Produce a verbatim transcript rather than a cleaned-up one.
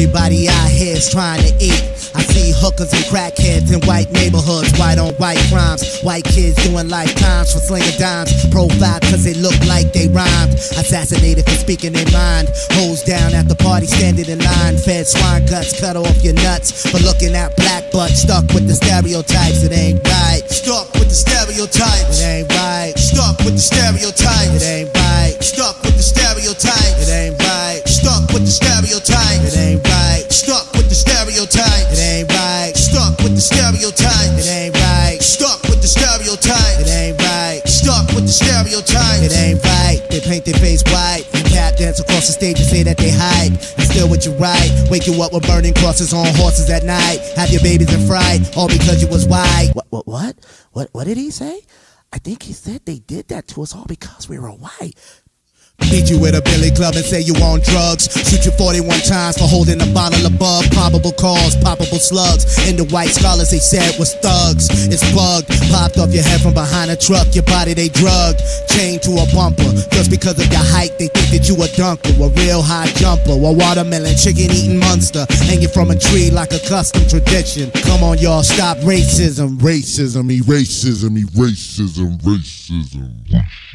Everybody out here is trying to eat. I see hookers and crackheads in white neighborhoods, white on white crimes. White kids doing lifetimes for slinging dimes. Profile cause they look like they rhymed. Assassinated for speaking their mind. Hoes down at the party standing in line. Fed swine guts, cut off your nuts for looking at black butts. Stuck with the stereotypes, it ain't right. Stuck with the stereotypes. It ain't right. Stuck with the stereotypes. It ain't right. Stuck with the stereotypes. It ain't right. Stuck with the stereotypes. It ain't right. Stuck with the stereotypes. It ain't right. Stuck with the stereotypes. It ain't right. Stuck with the stereotypes. It ain't right. Stuck with the stereotypes. It ain't right. They paint their face white and tap dance across the stage and say that they hype. And still what you right. Wake you up with burning crosses on horses at night. Have your babies in fright, all because you was white. What? What? What? What? What did he say? I think he said they did that to us all because we were white. Beat you with a billy club and say you on drugs. Shoot you forty-one times for holding a bottle above. Probable cause, poppable slugs. And the white scholars they said was thugs. It's bugged, popped off your head from behind a truck. Your body they drugged, chained to a bumper. Just because of your height they think that you a dunker, a real high jumper, a watermelon chicken eating monster, hanging from a tree like a custom tradition. Come on y'all, stop racism. Racism, racism, racism, racism.